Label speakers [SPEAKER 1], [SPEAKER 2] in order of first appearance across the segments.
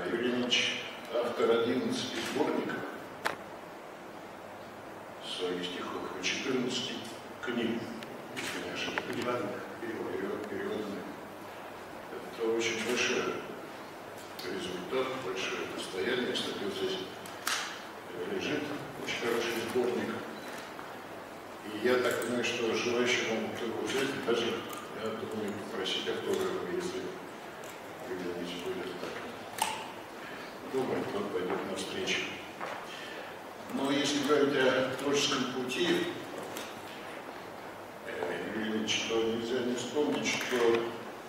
[SPEAKER 1] Юрий Ильич автор 11 сборников своих стихов и 14 книг, если не ошибаюсь, переводных. Это очень большой результат, большое достояние. Кстати, вот здесь лежит очень хороший сборник. И я так понимаю, что желающие могут его взять, и даже, я думаю, попросить автографа, если Юрий будет так. Думаю, кто пойдет навстречу. Но если говорить о творческом пути Юрия Ильича, то нельзя не вспомнить, что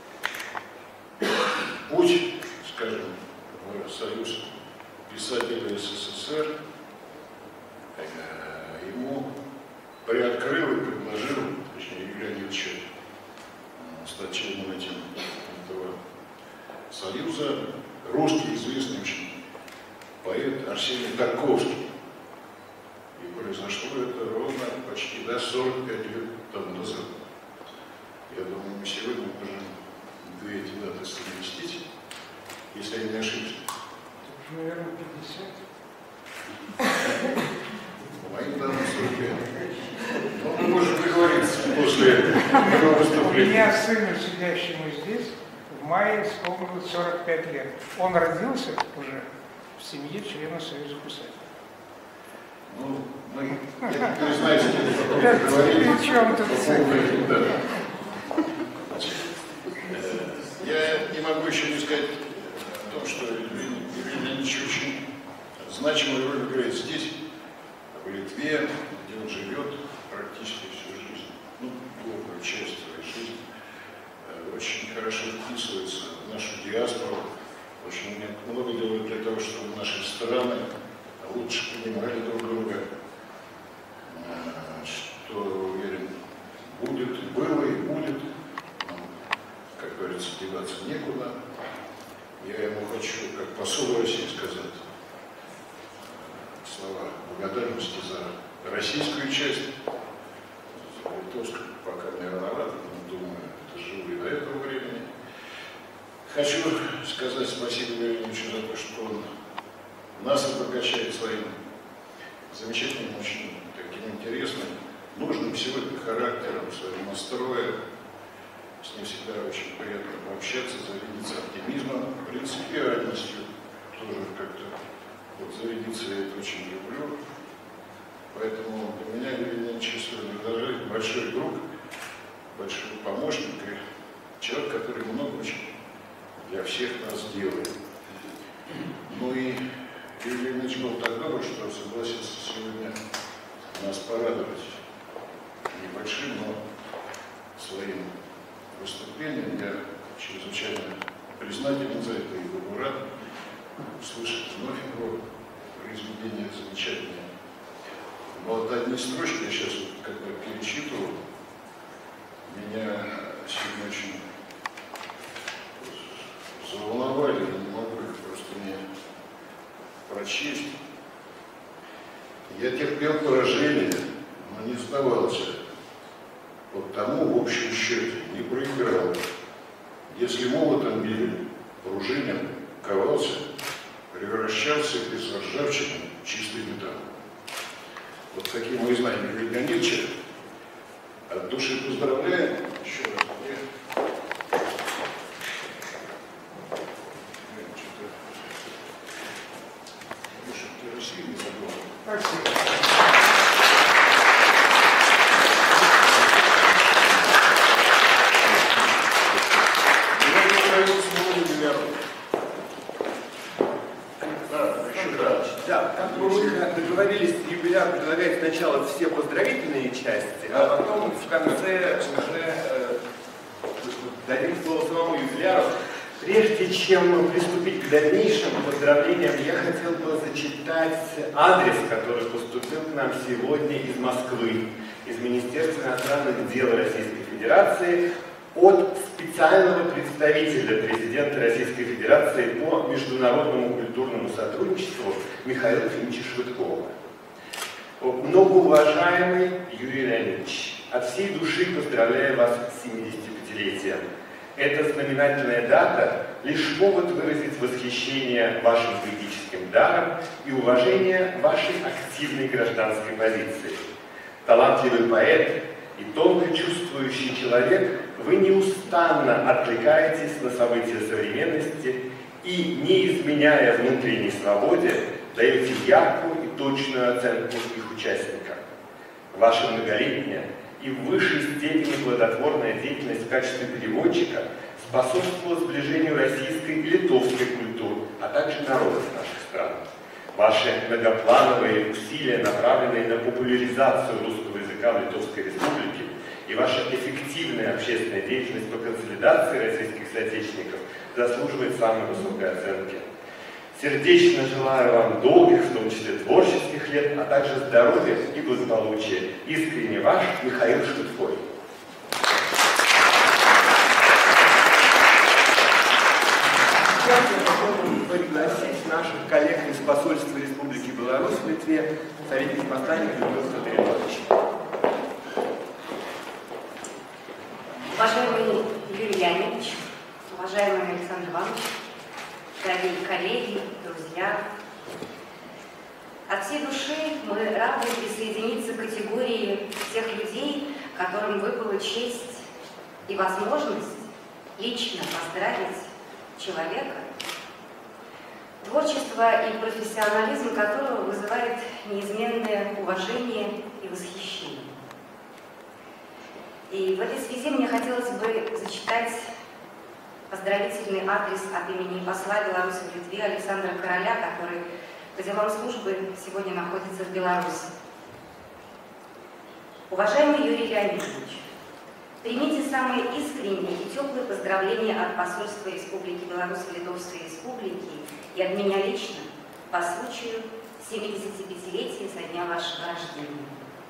[SPEAKER 1] путь, скажем, в Союз писателей СССР ему приоткрыл и предложил, точнее, Юрию Ильичу, стать членом этого союза русский известный очень поэт Арсений Тарковский. И произошло это ровно почти 45 лет тому назад. Я думаю, мы сегодня можем две эти даты совместить, если я не ошибся.
[SPEAKER 2] Наверное, 50.
[SPEAKER 1] Моим данным 45. Но мы можем договориться после этого выступления.
[SPEAKER 2] У меня сыну, сидящему здесь, в мае исполнилось 45 лет. Он родился уже в семье члена Союза писателей.
[SPEAKER 1] Ну, мы, не знаю, что говорить.
[SPEAKER 2] Чем тут
[SPEAKER 1] я не могу еще не сказать о том, что Юрий Ильич очень значимую роль играет здесь, в Литве, где он живет практически всю жизнь, ну, глубокую часть своей жизни, очень хорошо вписывается в нашу диаспору, очень много делает для того, чтобы наши страны лучше понимали друг друга, что, уверен, будет, и было, и будет, но, как говорится, деваться некуда. Я ему хочу, как посол России, сказать слова благодарности за российскую часть, за литовскую пока не рановато, но думаю, это живу и до этого времени. Хочу сказать спасибо Юрию Ильичу за то, что он нас обогащает своим замечательным, очень таким интересным, нужным сегодня характером, своим настроем. С ним всегда очень приятно пообщаться, зарядиться оптимизмом, принципиальностью тоже как-то. Вот зарядиться я это очень люблю. Поэтому для меня Юрий Ильич сегодня большой друг, большой помощник и человек, который много очень для всех нас делает. Ну и Юрий Ильич был так добр, что согласился сегодня нас порадовать небольшим, но своим выступлением. Я чрезвычайно признателен за это и буду рад услышать вновь его произведение замечательное. Но вот одни строчки я сейчас вот как бы перечитывал, меня сегодня очень заволновали, я не могу их просто не прочесть. Я терпел поражение, но не сдавался. Вот тому в общем счете не проиграл. Если молотом били, пружинен ковался, превращался без ржавчины в чистый металл. Вот такие мы знаем Юрия Ильича. От души поздравляем. Еще раз.
[SPEAKER 2] Спасибо.
[SPEAKER 3] Да, как бы мы договорились, юбиляр предлагает сначала все поздравительные части, а потом в конце уже дадим слово самому юбиляру. Прежде чем приступить к дальнейшим поздравлениям, я хотел бы зачитать адрес, который поступил к нам сегодня из Москвы, из Министерства иностранных дел Российской Федерации, от специального представителя президента Российской Федерации по международному культурному сотрудничеству Михаила Ефимовича Швыдкова. Многоуважаемый Юрий Леонидович, от всей души поздравляю вас с 75-летием. Эта знаменательная дата лишь повод выразить восхищение вашим поэтическим даром и уважение вашей активной гражданской позиции. Талантливый поэт и тонко чувствующий человек, вы неустанно откликаетесь на события современности и, не изменяя внутренней свободе, даете яркую и точную оценку их участникам. Ваша многолетняя и в высшей степени плодотворная деятельность в качестве переводчика способствовала сближению российской и литовской культур, а также народов наших стран. Ваши многоплановые усилия, направленные на популяризацию русского языка в Литовской Республике, и ваша эффективная общественная деятельность по консолидации российских соотечественников заслуживает самой высокой оценки. Сердечно желаю вам долгих, в том числе творческих лет, а также здоровья и благополучия. Искренне ваш Михаил Шутфой. Сейчас я хотел бы пригласить наших коллег из посольства Республики Беларусь в Литве, советник посланника Людмила Федоровича.
[SPEAKER 4] Уважаемый Юрий Леонидович, уважаемый Александр Иванович, дорогие коллеги, друзья, от всей души мы рады присоединиться к категории тех людей, которым выпала честь и возможность лично поздравить человека, творчество и профессионализм которого вызывает неизменное уважение и восхищение. И в этой связи мне хотелось бы зачитать поздравительный адрес от имени посла Беларуси в Литве Александра Короля, который по делам службы сегодня находится в Беларуси. Уважаемый Юрий Леонидович, примите самые искренние и теплые поздравления от посольства Республики Беларусь в Литовской Республике и от меня лично по случаю 75-летия со дня вашего рождения.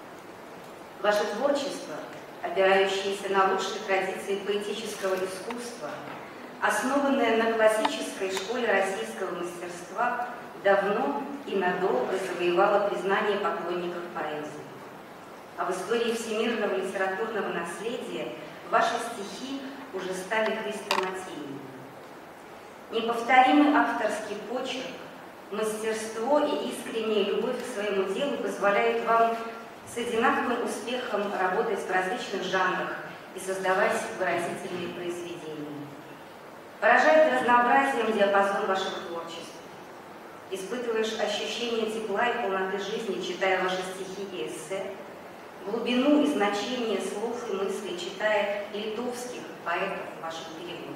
[SPEAKER 4] Ваше творчество, опирающееся на лучшие традиции поэтического искусства, основанное на классической школе российского мастерства, давно и надолго завоевало признание поклонников поэзии. А в истории всемирного литературного наследия ваши стихи уже стали хрестоматийными. Неповторимый авторский почерк, мастерство и искренняя любовь к своему делу позволяют вам с одинаковым успехом работать в различных жанрах и создавать выразительные произведения. Поражает разнообразием диапазон вашего творчества. Испытываешь ощущение тепла и полноты жизни, читая ваши стихи и эссе, глубину и значение слов и мыслей, читая литовских поэтов в вашем переводе.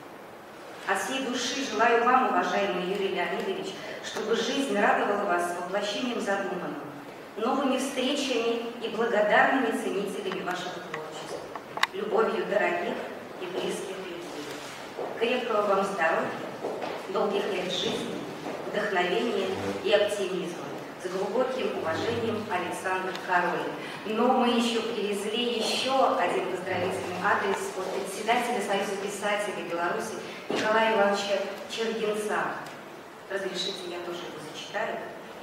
[SPEAKER 4] От всей души желаю вам, уважаемый Юрий Леонидович, чтобы жизнь радовала вас воплощением задуманного, новыми встречами и благодарными ценителями вашего творчества, любовью дорогих и близких людей. Крепкого вам здоровья, долгих лет жизни, вдохновения и оптимизма. С глубоким уважением, Александр Король. Но мы еще привезли еще один поздравительный адрес от председателя Союза писателей Беларуси Николая Ивановича Чергинца. Разрешите, я тоже его зачитаю.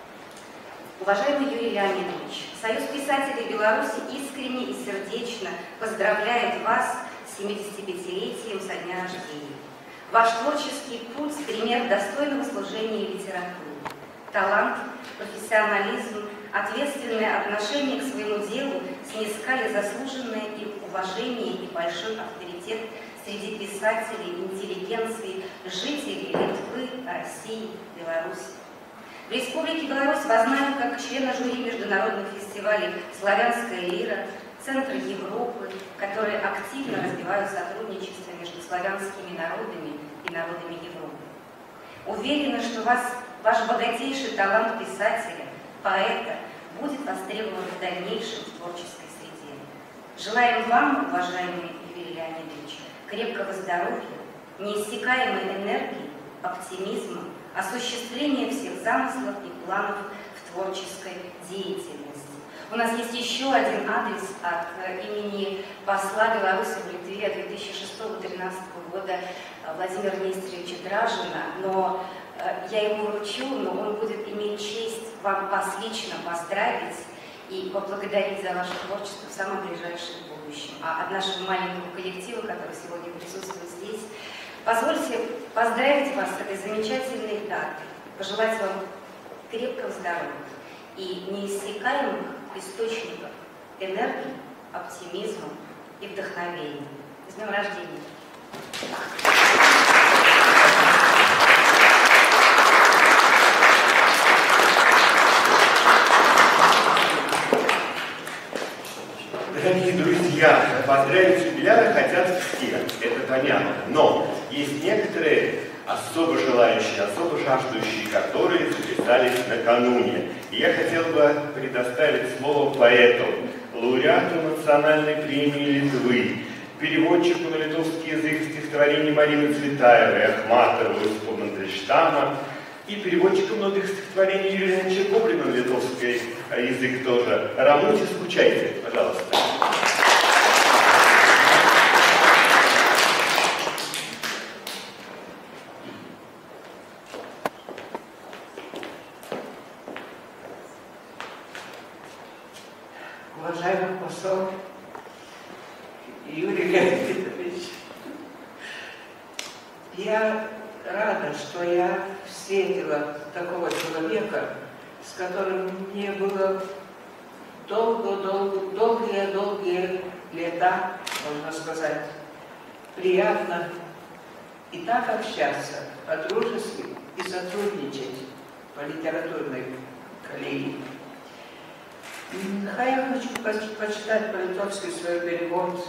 [SPEAKER 4] Уважаемый Юрий Леонидович, Союз писателей Беларуси искренне и сердечно поздравляет вас с 75-летием со дня рождения. Ваш творческий путь – пример достойного служения литературе. Талант, профессионализм, ответственное отношение к своему делу снискали заслуженное и уважение и большой авторитет среди писателей, интеллигенции, жителей Литвы, России, Беларуси. В Республике Беларусь вас знают как члена жюри международных фестивалей «Славянская лира», Центра Европы, которые активно развивают сотрудничество между славянскими народами и народами Европы. Уверена, что ваш богатейший талант писателя, поэта будет востребован в дальнейшем творческой среде. Желаем вам, уважаемый Юрий Леонидович, крепкого здоровья, неиссякаемой энергии, оптимизма, осуществления всех замыслов и планов в творческой деятельности. У нас есть еще один адрес от имени посла Беларуси в Литве 2006-2013 года Владимира Нестеровича Дражина, но я ему вручу, но он будет иметь честь вас лично поздравить и поблагодарить за ваше творчество в самом ближайшем будущем. А от нашего маленького коллектива, который сегодня присутствует здесь, Позвольте поздравить вас с этой замечательной датой, пожелать вам крепкого здоровья и неиссякаемых источников энергии, оптимизма и вдохновения. С днем рождения!
[SPEAKER 3] Дорогие друзья, поздравить юбиляра хотят все, это понятно. Но есть некоторые особо желающие, особо жаждущие, которые записались накануне. И я хотел бы предоставить слово поэту, лауреату национальной премии Литвы, переводчику на литовский язык стихотворений Марины Цветаевой, Ахматовой, Иосифа Мандельштама и переводчику многих стихотворений Юрия Ильича Гоблина на литовский язык тоже. Рамуте, скучайте, пожалуйста.
[SPEAKER 5] Уважаемый посол Юрий Леонидович, я рада, что я встретила такого человека, с которым мне было долгие лета, можно сказать, приятно и так общаться по-дружески и сотрудничать по литературной коллегии. Я хочу почитать по-литовски свой перевод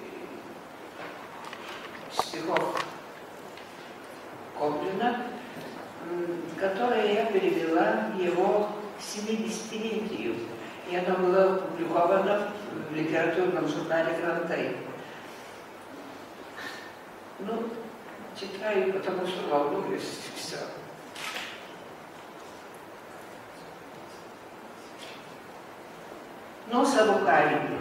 [SPEAKER 5] стихов Гоблина, которые я перевела его 70-летию. И оно было опубликовано в литературном журнале «Грантей». Ну, читаю, потому что волнуюсь, все. Nuosavu kailiu.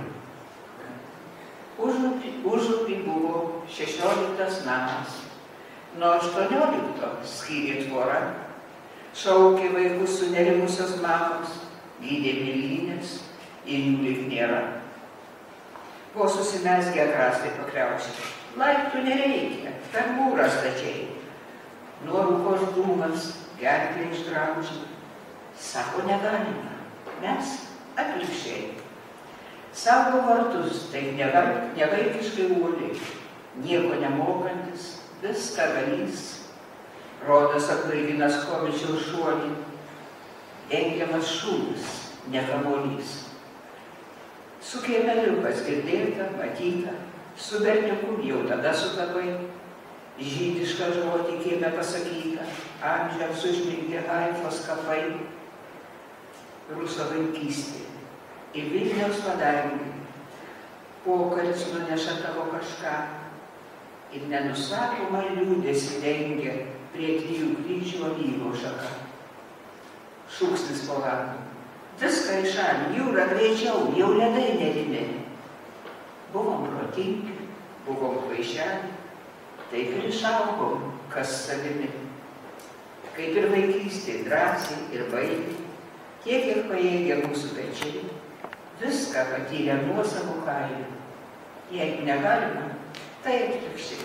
[SPEAKER 5] Užupį buvo 16 namas. Nuo 18 skyrė tvorą, šaukė vaikus sunerimusios mamos, gydė mėlynės ir jų lyg nėra. Buvo susimesgę grastai pakriaušti. Laiptų nereikia, per mūrą stačiai. Nuo rūkos dūmas gerklę išgraužė. Sako, negalima, mes atvirkščiai. Saugo vartus, tai nevaikiškai uoliai, nieko nemokantis, viską galys. Rodas atblaivinas komičiaus šuolį, dengiamas šūvis, ne kamuolys. Su kiemeliukas girdėta, matyta, su berniuku jau tada sutapai, žydišką žodį kieme pasakyta, amžiams užmigdė Haifos kapai, Ruso vaikystė. Į Vilniaus padangį, pokaris nuneša tavo kažką ir nenusakomą liūdesį dengia prie 3 kryžių alyvos šaka. Šūksnis po langų. Viską į šalį, jūra greičiau, jau ledai nerimi. Buvom protingi, buvom kvaišeliai, taip ir išaugom, kas savimi. Kaip ir vaikystė, drąsiai ir bailiai, tiek ir pajėgia mūsų pečiai. Viską patyrė nuosavų kailių. Jeigu negalima, tai atvirkščiai.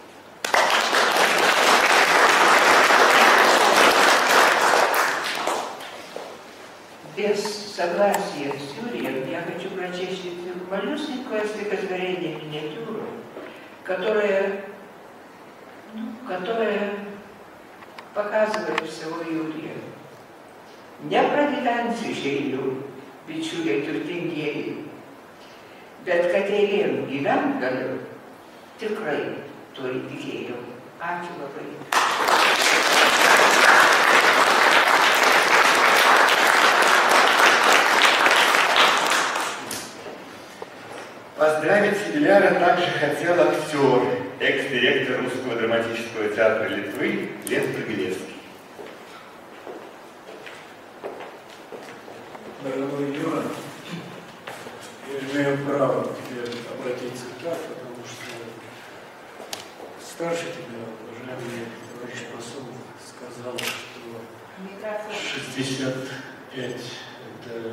[SPEAKER 5] Без согласия с Юрием я хочу прочесть малюсенькое стихотворение, миниатюру, которое показывает всего Юрия. Nepragyvensiu šeilių, bičiuliai turtingieji, bet kad eilėm gyvent galiu, tikrai to įtikėjau. Ačiū labai.
[SPEAKER 3] Поздравить юбиляра также хотел актер, экс-директор Русского драматического театра Литвы Лев Пригелевский.
[SPEAKER 6] Дорогой Юра, я имею право к тебе обратиться так, потому что старше тебя, уважаемый товарищ посол, сказал, что 65 это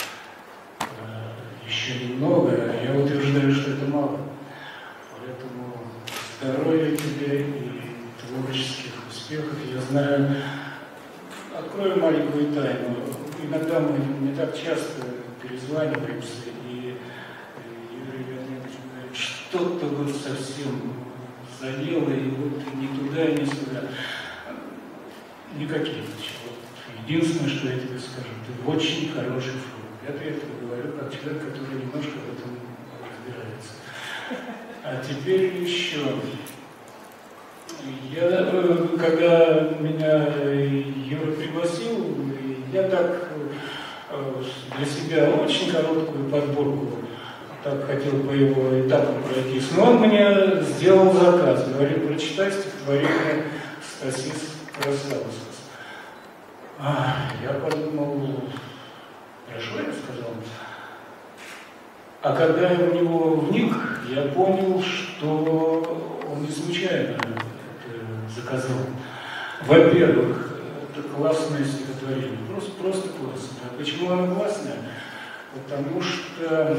[SPEAKER 6] еще немного, а я утверждаю, что это мало. Поэтому здоровья тебе и творческих успехах. Я знаю, открою маленькую тайну. Иногда мы не так часто перезваниваемся, и Юрий Леонидович говорит, что-то вот совсем задело, и вот ни туда, ни сюда. Никаких ничего. Единственное, что я тебе скажу, ты очень хороший фрукт. Я это говорю как человек, который немножко в этом разбирается. А теперь еще. Когда меня Юра пригласил, я так для себя очень короткую подборку так хотел по его этапам пройтись. Но он мне сделал заказ, говорит, прочитай стихотворение Стасис Красавскас. Я подумал, хорошо, я сказал. А когда я в него вник, я понял, что он не случайно это заказал. Во-первых, это классное стихотворение, просто классное. А почему оно классное? Потому что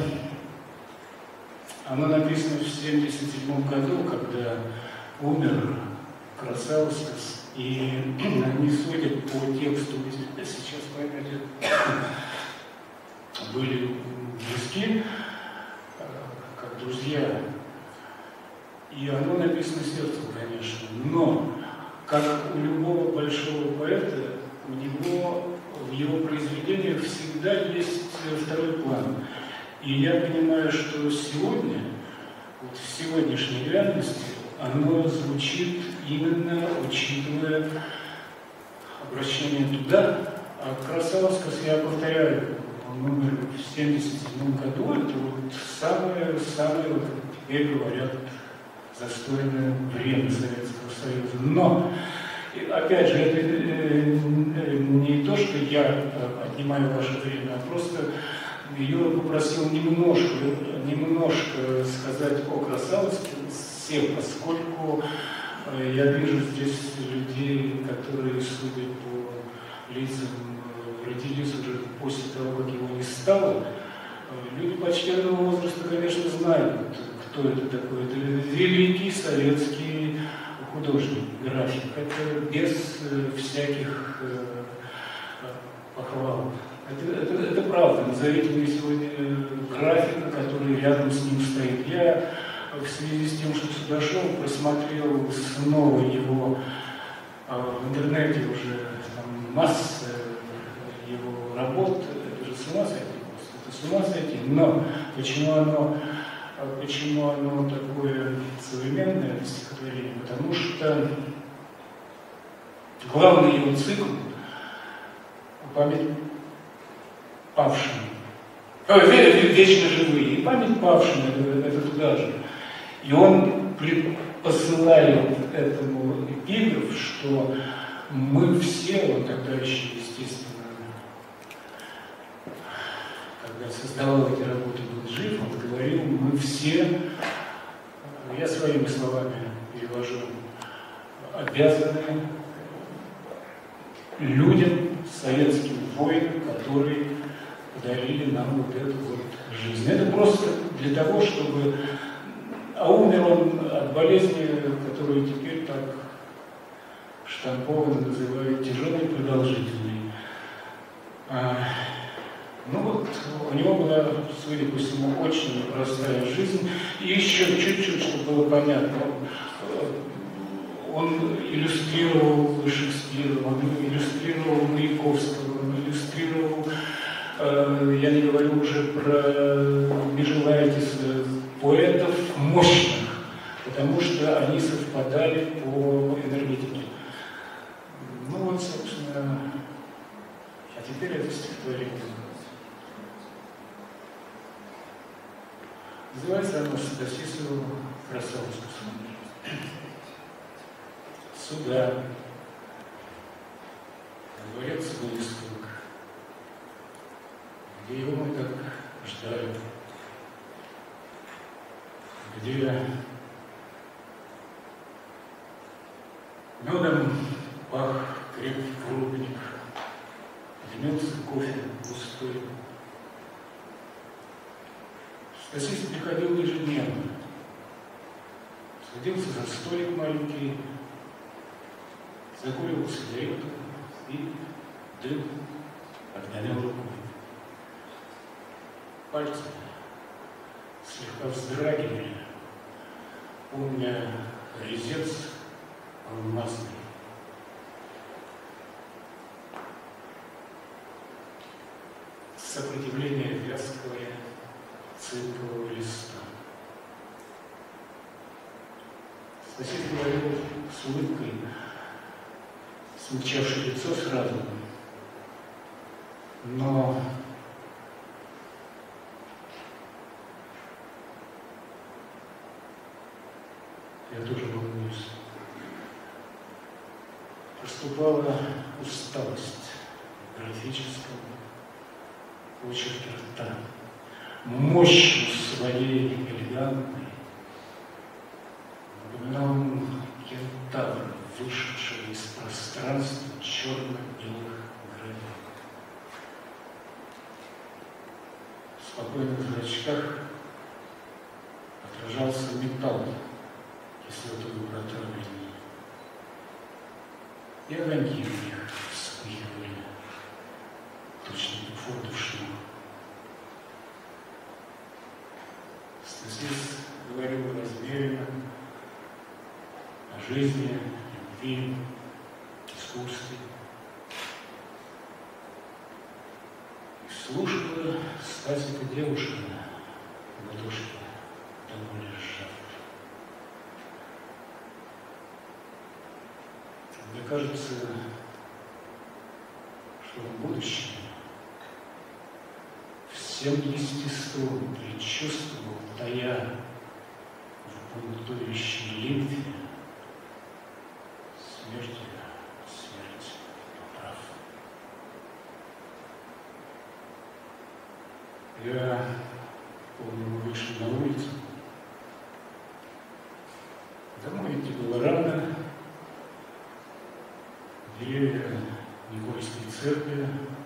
[SPEAKER 6] оно написано в 1977 году, когда умер Красавскас, и они, судя по тексту, сейчас поймете, были близки, как друзья. И оно написано сердцем, конечно. Но, как у любого большого поэта, у него в его произведениях всегда есть второй план. И я понимаю, что сегодня, вот в сегодняшней реальности, оно звучит именно учитывая обращение туда. А Красавскас, я повторяю, он умер в 1977 году, это вот самое, вот, теперь говорят, застойное время Советского Союза. Но, опять же, это не то, что я отнимаю ваше время, а просто Юра попросил немножко сказать о Красавскасе, поскольку я вижу здесь людей, которые, судя по лицам, родились уже после того, как его не стало. Люди почтенного возраста, конечно, знают, кто это такой. Это великий советский художник, график. Это без всяких похвал. Это правда. Назовите мне сегодня графика, который рядом с ним стоит. Я в связи с тем, что сюда шел, просмотрел снова его в интернете уже там масса его работ. Это же с ума сойти. Это с ума сойти. Но почему оно такое современное, это стихотворение? Потому что главный его цикл «Память павшим», «Вечно живые», и «Память павшим» это туда же. И он посылает этому эпиграф, что мы все, он тогда еще, естественно, когда создавал эти работы, был жив, он говорил, мы все, я своими словами перевожу, обязаны людям, советским воинам, которые подарили нам вот эту вот жизнь. Это просто для того, чтобы... А умер он от болезни, которую теперь так штампованно называют тяжелой и продолжительной. Ну вот, у него была, судя по всему, очень непростая жизнь. И еще чуть-чуть, чтобы было понятно, он иллюстрировал Шекспира, он иллюстрировал Маяковского, он иллюстрировал, я не говорю уже про Межелайтиса, поэтов мощных, потому что они совпадали по энергетике. Ну вот, собственно, а теперь это стихотворение. Называется оно «Стасису Красавскасу». Сюда, дворец выставок, где его мы так ждали, где медом пах крепкий клубник, дымился кофе густой. Стасис приходил ежедневно, садился за столик маленький, закуривал сигарету и дым отгонял рукой. Пальцы слегка вздрагивали, помня резец алмазный. Сопротивление вязкого цинкового листа. Сосед говорил с улыбкой, смягчавшей лицо сразу, но я тоже волнуюсь. Проступала усталость в графическом очерке рта, мощью своей элегантной, напоминал кентавра, вышедшего из пространства черно-белых граней. В спокойных зрачках отражался металл кислотой протравлений, и огоньки в них вспыхивали, точно фордов шнур. Стасис говорил размеренно о жизни, любви, искусстве. И слушала Стасика девушка в ладошке, давно лежав. Мне кажется, что в будущем всем естеством предчувствовал, тая в бунтующей лимфе, смерть прав. Я помню, мы вышли на улицу. Домой идти было рано. Деревья Никольской церкви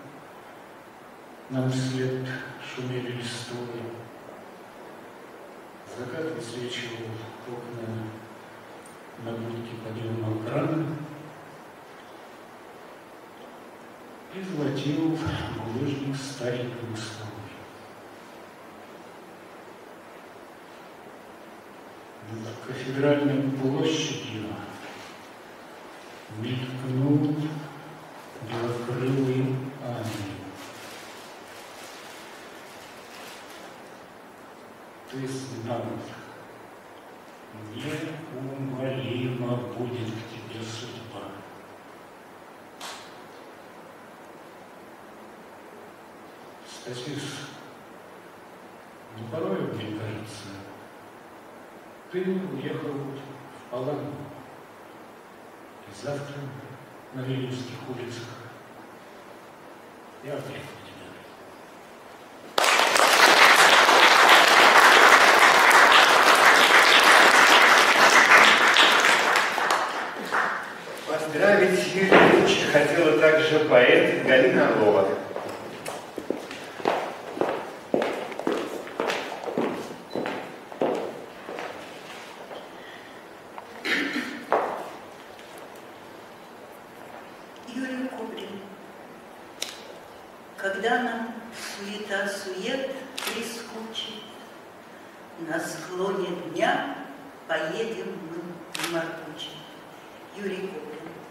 [SPEAKER 6] нам вслед шумели листвой. Закат высвечивал окна на будке подъемного крана и золотил булыжник старенькой мостовой. Над кафедральной площадью мелькнул белокрылый ангел. Ты знал, неумолимо будет к тебе судьба. Стасис, но порой, мне кажется, ты уехал в Палангу, и завтра на Ленинских улицах я опять у тебя.
[SPEAKER 3] Поздравить Юрия Ильича хотела также поэт Галина Орлова.
[SPEAKER 7] Юрий Куплин. Когда нам суета-сует прискучит, на склоне дня поедем мы в Маркучи. Юрий Куплин.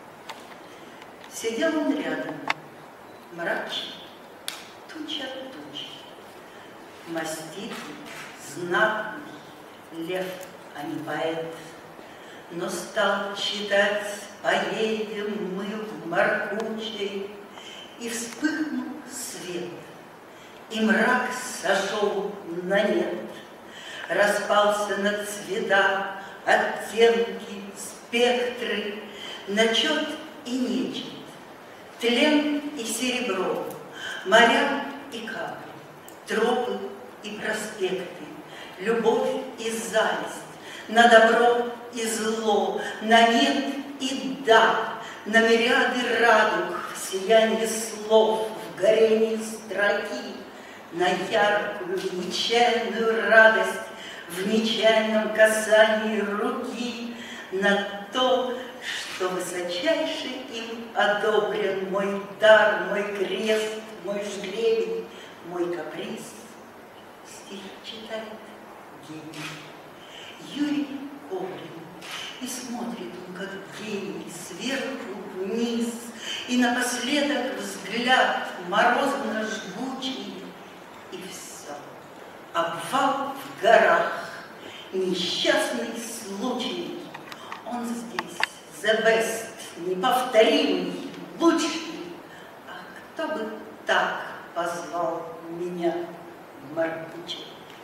[SPEAKER 7] Сидел он рядом, мрачный, туча от тучи, маститый, знатный, лев, а не поэт. Но стал читать «Поедем мы в Маркучей», и вспыхнул свет, и мрак сошел на нет, распался на цвета, оттенки, спектры, на чет и нечет, тлен и серебро, моря и капли, тропы и проспекты, любовь и зависть, на добро и зло, на нет и да, на мириады радуг, в сиянии слов, в горении строки, на яркую, нечаянную радость, в нечаянном касании руки, на то, что что высочайший им одобрен мой дар, мой крест, мой жребий, мой каприз. Стих читает гений Юрий Коврин, и смотрит он, как гений, сверху вниз, и напоследок взгляд морозно-жгучий, и все. Обвал в горах, несчастный случай. Он здесь, the best, неповторимый, лучший. А кто бы так позвал меня в Маркуче?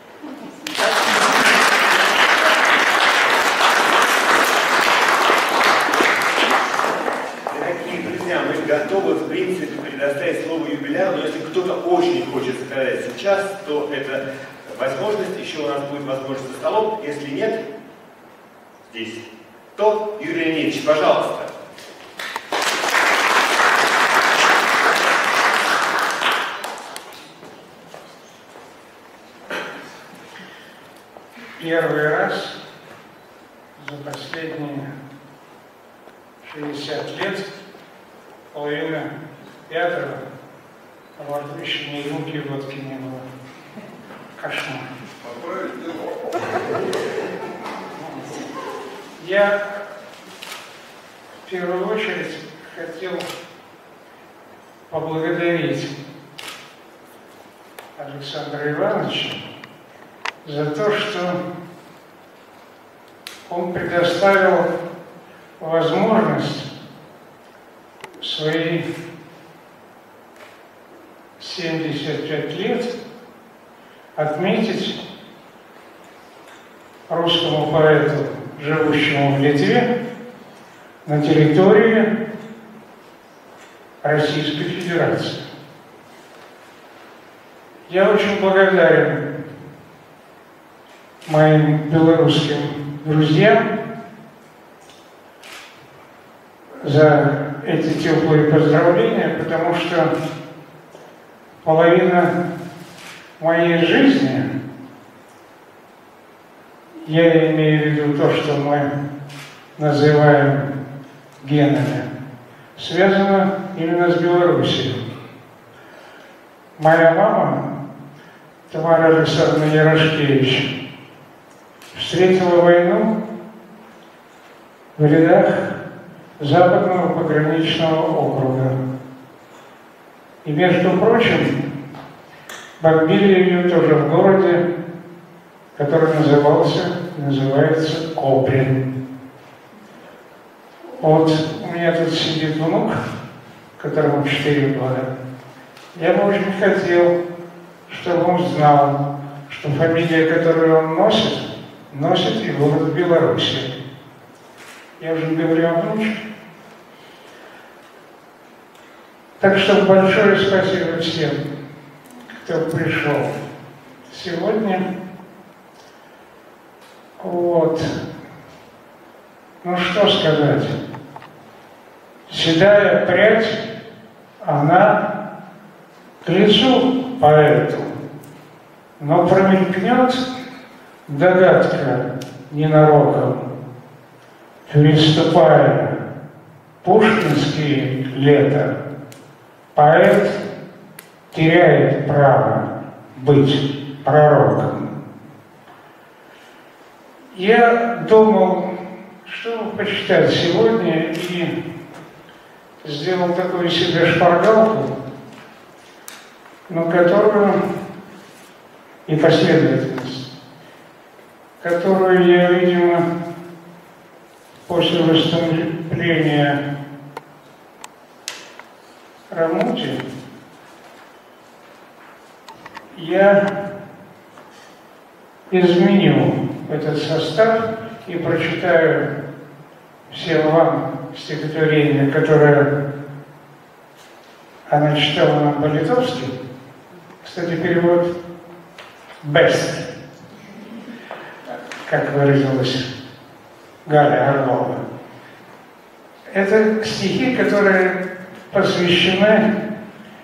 [SPEAKER 3] Дорогие друзья, мы готовы, в принципе, предоставить слово юбиляру, но если кто-то очень хочет сказать сейчас, то это возможность, еще у нас будет возможность за столом. Если нет, здесь, то Юрий Леонидович, пожалуйста.
[SPEAKER 2] Первый раз за последние 60 лет, половина пятого, во рту еще ни рюмки водки не было. Кошмар. Я в первую очередь хотел поблагодарить Александра Ивановича за то, что он предоставил возможность свои 75 лет отметить русскому поэту, живущему в Литве, на территории Российской Федерации. Я очень благодарен моим белорусским друзьям за эти теплые поздравления, потому что половина моей жизни, я имею в виду то, что мы называем генами, связана именно с Белоруссией. Моя мама, Тамара Александровна Ярошкевич, встретила войну в рядах Западного пограничного округа. И, между прочим, бомбили ее тоже в городе, который называется Кобрин. Вот у меня тут сидит внук, которому 4 года. Я бы очень хотел, чтобы он знал, что фамилия, которую он носит и город в Беларуси. Я уже говорю о внучке. Так что большое спасибо всем, кто пришел сегодня. Вот. Ну что сказать. Седая прядь, она к лицу поэту, но промелькнет догадка ненароком, переступая пушкинские лета, поэт теряет право быть пророком. Я думал, что почитать сегодня, и сделал такую себе шпаргалку, но которую и последовательность, которую я, видимо, после выступления Рамути, я изменю этот состав и прочитаю всем вам стихотворение, которое она читала нам по-литовски. Кстати, перевод «best», как выразилась Галя Орлова. Это стихи, которые посвящены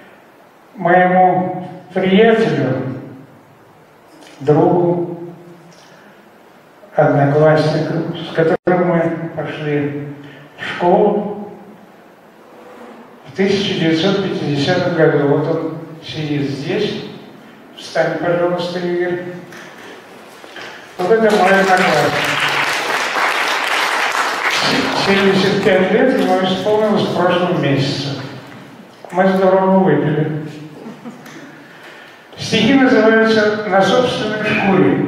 [SPEAKER 2] моему приятелю, другу, однокласснику, с которым мы пошли в школу в 1950 году. Вот он сидит здесь. Встань, пожалуйста, Игорь. Вот это мой одноклассник. 75 лет ему исполнилось в прошлом месяце. Мы здорово выпили. Стихи называются «На собственной шкуре».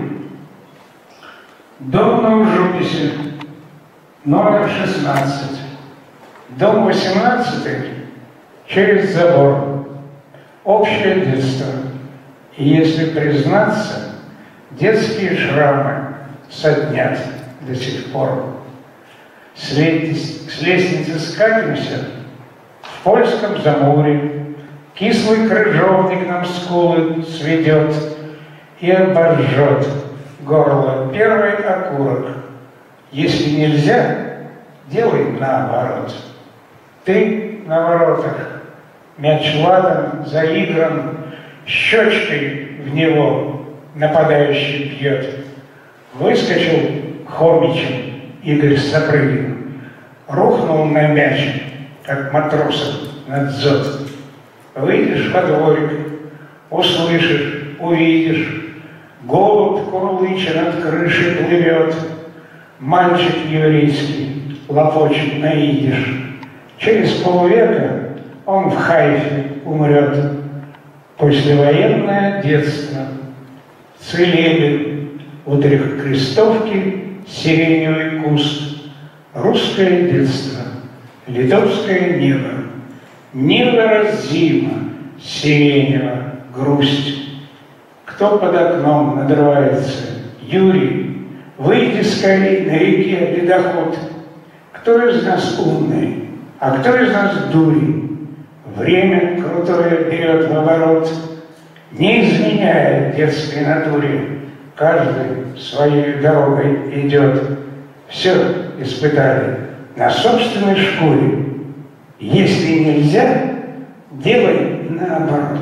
[SPEAKER 2] Дом на Ужуписе, номер 16. Дом 18 через забор. Общее детство. И если признаться, детские шрамы соднят до сих пор. С лестницы скатимся в польском замуре. Кислый крыжовник нам скулы сведет и обожжет горло первый окурок. Если нельзя, делай наоборот. Ты на воротах, мяч ладом заигран, щечкой в него нападающий бьет. Выскочил хомичем Игорь Сапрыгин, рухнул на мяч, как матросов над дзот. Выйдешь во дворик, услышишь, увидишь, голубь курлыча над крышей плывет, мальчик еврейский лопочет на идиш. Через полвека он в Хайфе умрет. Послевоенное детство. Целебен у трехкрестовки сиреневый куст. Русское детство. Литовское небо. Невыразимо сиренево грусть. Кто под окном надрывается? Юрий, выйди скорей на реке ледоход. Кто из нас умный, а кто из нас дури? Время крутое берет в оборот, не изменяя детской натуре. Каждый своей дорогой идет. Все испытали на собственной шкуре. Если нельзя, делай наоборот.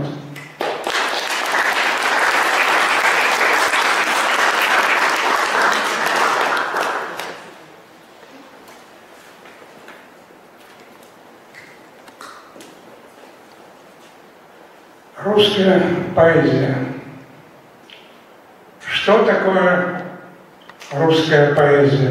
[SPEAKER 2] Русская поэзия. Что такое русская поэзия?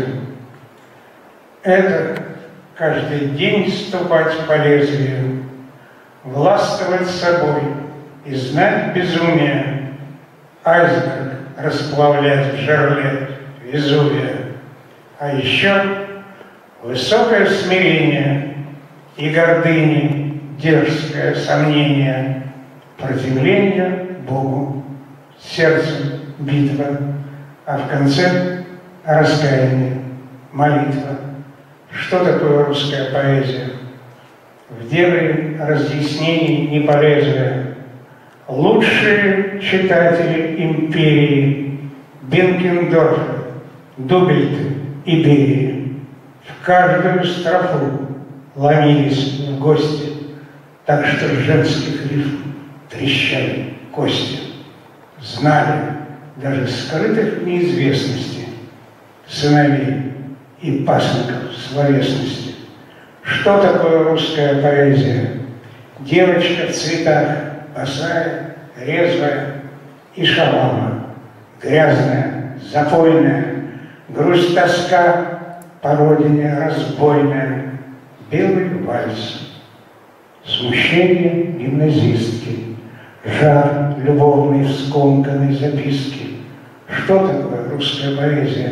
[SPEAKER 2] Это каждый день ступать по лезвию, властвовать собой и знать безумие, айсберг расплавлять в жерле Везувия. А еще высокое смирение и гордыни, дерзкое сомнение, противление Богу, сердцем битва, а в конце раскаяние, молитва. Что такое русская поэзия? В деле разъяснений не полезли. Лучшие читатели империи Бенкендорф, Дубельт и Берия в каждую строфу ломились в гости, так что женских рифм трещали кости. Знали даже скрытых в неизвестности сыновей и пасынков словесности. Что такое русская поэзия? Девочка в цветах, босая, резвая и шалава, грязная, запойная, грусть, тоска по родине разбойная, белый вальс, смущение гимназистки, жар любовной скомканной записки. Что такое русская поэзия?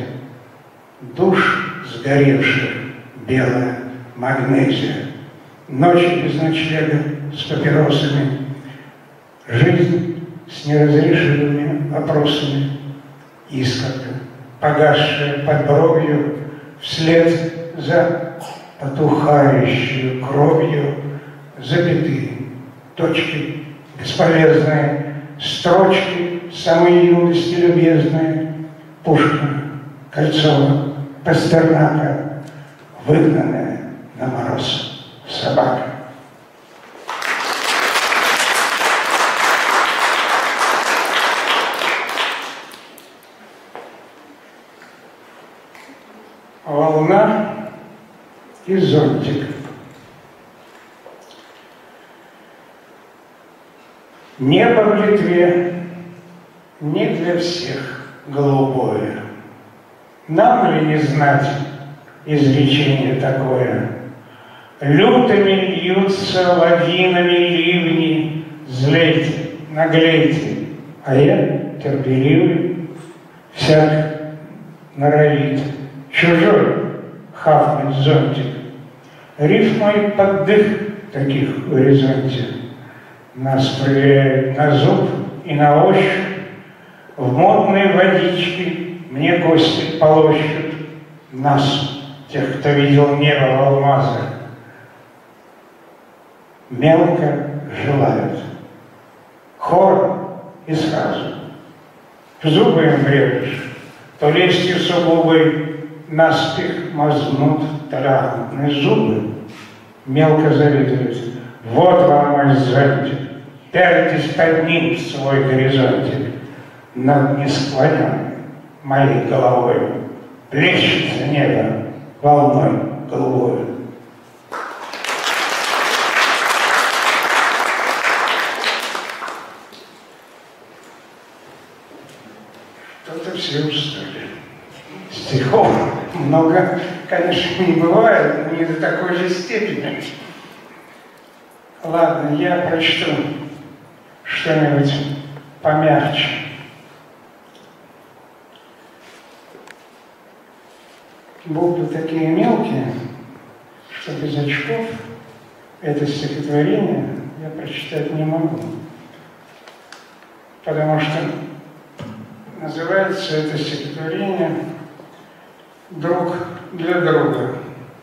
[SPEAKER 2] Душ сгоревших, белая магнезия, ночи без ночлега с папиросами, жизнь с неразрешимыми вопросами, искорка, погасшая под бровью, вслед за потухающей кровью, запятые, точки бесполезные, строчки самой юности любезные, Пушкина, Кольцова, Пастернака, выгнанная на мороз собака. Волна и зонтик. Небо в Литве не для всех голубое. Нам ли не знать изречение такое? Лютыми льются лавинами ливни, злейте, наглейте, а я терпеливый, всяк норовит, чужой хавнуть зонтик. Рифмой под дых таких в горизонте. Нас проверяют на зуб и на ощупь, в модной водичке мне кости полощут. Нас, тех, кто видел небо в алмазах, мелко желают. Хор и сразу. В зубы им врежешь, то лестью сугубой наспех мазнут толерантные зубы. Мелко завидуют. Вот вам мой зонтик. Пяльтесь под ним в свой горизонтик. Над несклоненной моей головой плещется небо волной голубой. Что-то все устали. Стихов много, конечно, не бывает, но не до такой же степени. Ладно, я прочту что-нибудь помягче. Буквы такие мелкие, что без очков это стихотворение я прочитать не могу. Потому что называется это стихотворение «Друг для друга».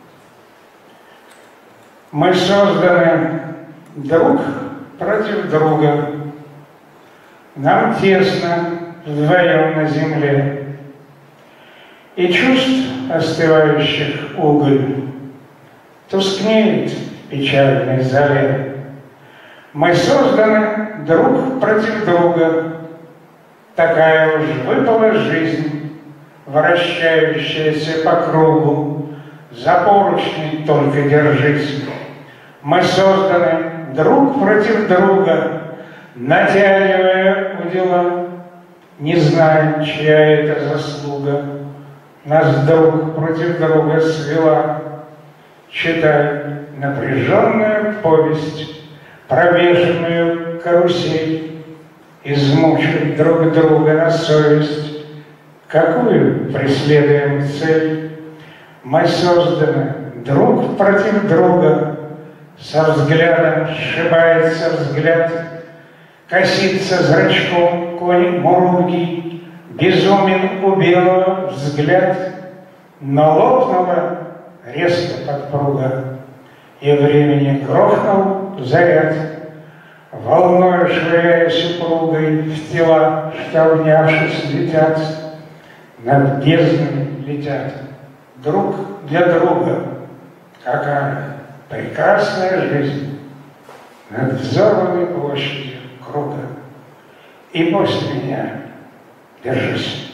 [SPEAKER 2] Мы созданы друг против друга. Нам тесно вдвоем на земле. И чувств остывающих уголь тускнеет в печальной зале. Мы созданы друг против друга. Такая уж выпала жизнь, вращающаяся по кругу. За поручни только держись. Мы созданы друг против друга, натягивая удила, не зная, чья это заслуга. Нас друг против друга свела. Читай напряженную повесть, пробеженную карусель, измучить друг друга на совесть. Какую преследуем цель? Мы созданы друг против друга. Со взглядом сшибается взгляд, косится зрачком конь муругий, безумен у белого взгляд. Но лопнула резко подпруга, и времени грохнул заряд. Волною швыряя супругой в тела, что обнявшись летят, над бездной летят друг для друга. Какая прекрасная жизнь над взорванной площадью круга. И после меня держись.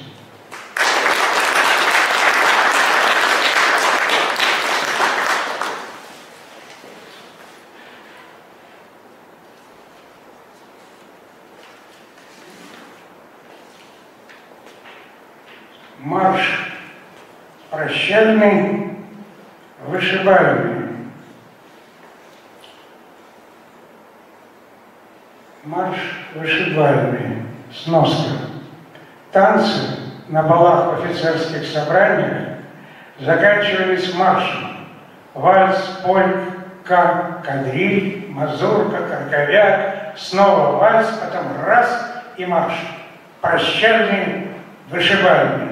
[SPEAKER 2] Марш прощальный, вышибальный. Марш вышибальный. Сноска. Танцы на балах в офицерских собраниях заканчивались маршем. Вальс, полька, кадриль, мазурка, корковяк, снова вальс, потом раз и марш. Прощальный, вышибальный.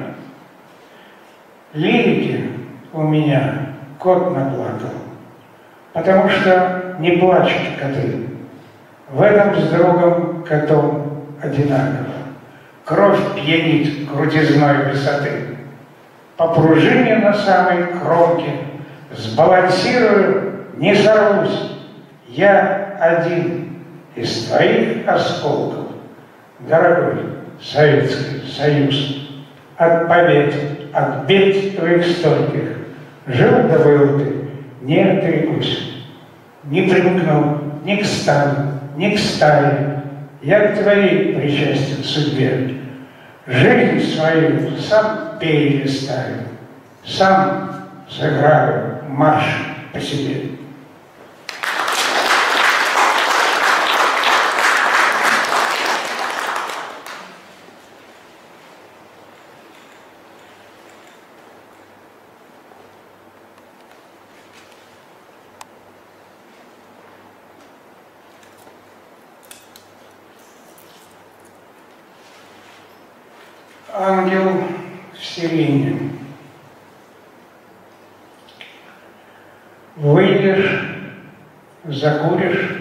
[SPEAKER 2] Лирики у меня кот наплакал, потому что не плачут коты. В этом с другом котом одинаково. Кровь пьянит крутизной высоты. По пружине на самой кромке сбалансирую, не сорвусь. Я один из твоих осколков, дорогой Советский Союз. От побед, от бед твоих стольких жил да был ты не отрекусь, не примкну ни к стану, ни к стае. Я к твоей причастен судьбе. Жизнь свою сам перелистаю, сам сыграю марш по себе. Ангел в сирене. Выйдешь, закуришь,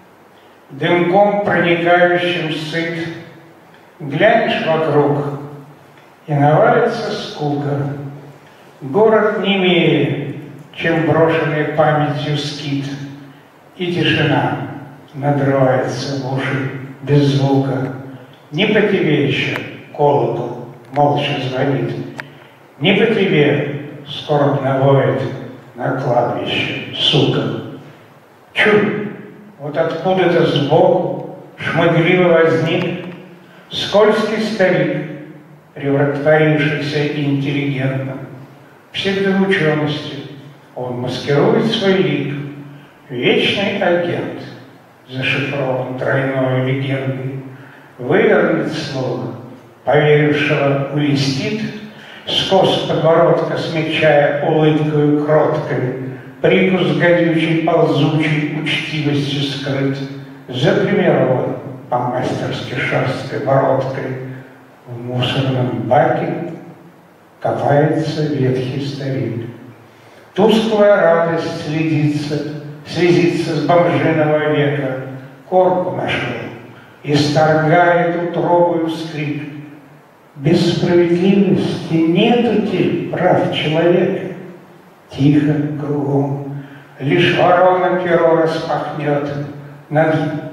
[SPEAKER 2] дымком проникающим сыт, глянешь вокруг, и навалится скука. Город немее, чем брошенный памятью скит, и тишина надрывается в уши без звука. Не по тебе еще колокол молча звонит, не по тебе скорбно воет на кладбище сука. Чуй, вот откуда-то сбоку шмыгливо возник скользкий старик, превратившийся интеллигентно. Псевдоученостью он маскирует свой лик. Вечный агент зашифрован тройной легендой. Вывернет слово, поверившего улестит, скос подбородка смягчая улыбкою кроткой, прикус гадючей ползучей учтивостью скрыт, запримирован по-мастерски шерсткой бородкой. В мусорном баке копается ветхий старик. Тусклая радость слезится с бомжиного века, корку нашел, исторгает утробою скрип. Без справедливости нету прав человека. Тихо кругом, лишь ворона перо распахнет над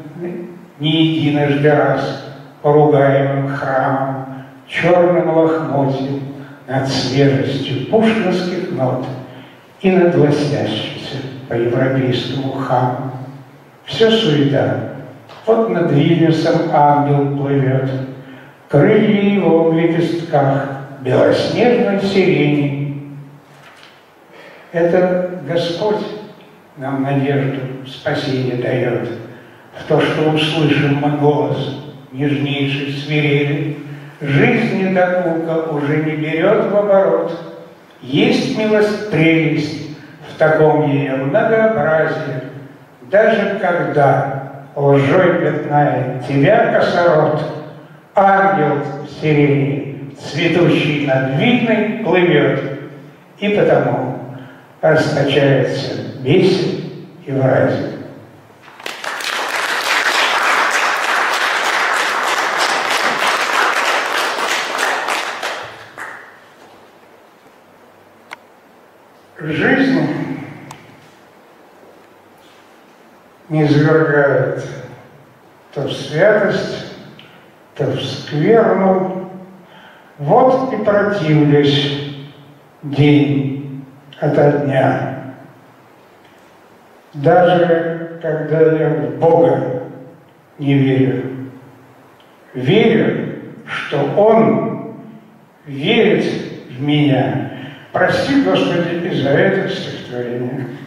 [SPEAKER 2] не единожды раз поругаемым храмом, черным лохмотьем, над свежестью пушкинских нот и над лоснящимся по европейскому хаму. Все суета. Вот над Вильнюсом ангел плывет, крылья его в лепестках белоснежной сирени. Это Господь нам надежду спасения дает, в то, что услышим мы голос нежнейшей свирели. Жизнь недокука уже не берет в оборот. Есть милость прелесть в таком ее многообразии, даже когда лжой пятнает тебя косорот, ангел в сирени, цветущий над Видной, плывет, и потому расточается бесен и вразен. Жизнь низвергает то в святость, то в скверну. Вот и противлюсь день ото дня. Даже когда я в Бога не верю, верю, что Он верит в меня. Прости, Господи, и за это стихотворение.